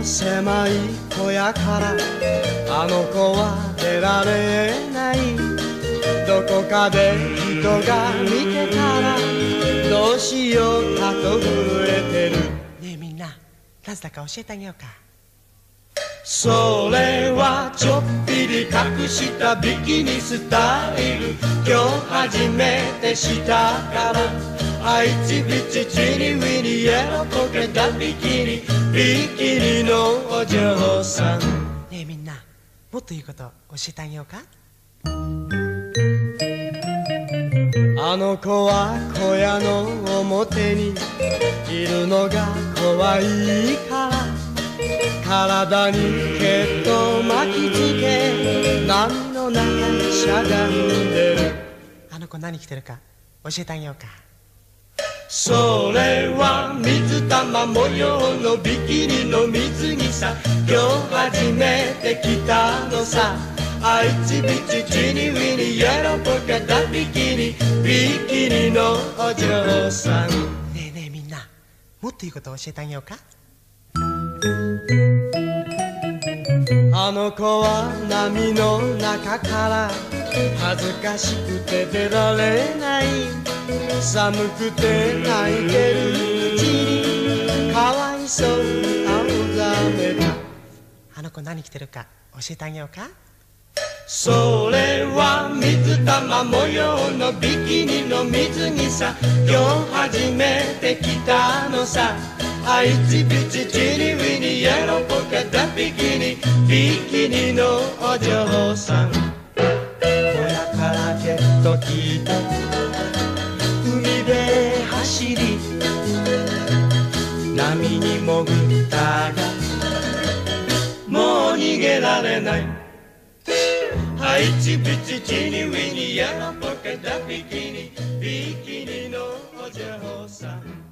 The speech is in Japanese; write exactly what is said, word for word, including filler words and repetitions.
の狭い小屋からあの子は出られない。どこかで人が見てたらどうしようかと震えてる。 ねえみんな、なぜだか教えてあげようか。 それはちょっぴり隠したビキニスタイル。今日初めてしたからあいちびちちにウィニイエローポケットビキニ、ビキニのお嬢さん。 ねえみんな、もっといいこと教えてあげようか。 あの子は小屋の表にいるのが怖いから体にケット巻きつけ波の中にしゃがんでる。 あの子何着てるか教えてあげようか。 それは水玉模様のビキニの水着さ。今日初めて着たのさ。あいちびちちにウィニイエローポケットビキニ、ビキニのお嬢さん。 ねえねえみんな、もっといいこと教えてあげようか。 あの子は波の中から恥ずかしくて出られない。寒くて泣いてるうちにかわいそうに青ざめた。 あの子何着てるか教えてあげようか。 それは水玉模様のビキニの水着さ。今日初めて着たのさ。あいちびちちにウィニイエローポケットビキニ、ビキニのお嬢さん。小屋からケット着て海で走り波に潜ったがもう逃げられない。あいちびちちにウィニイエローポケットビキニ、ビキニのお嬢さん。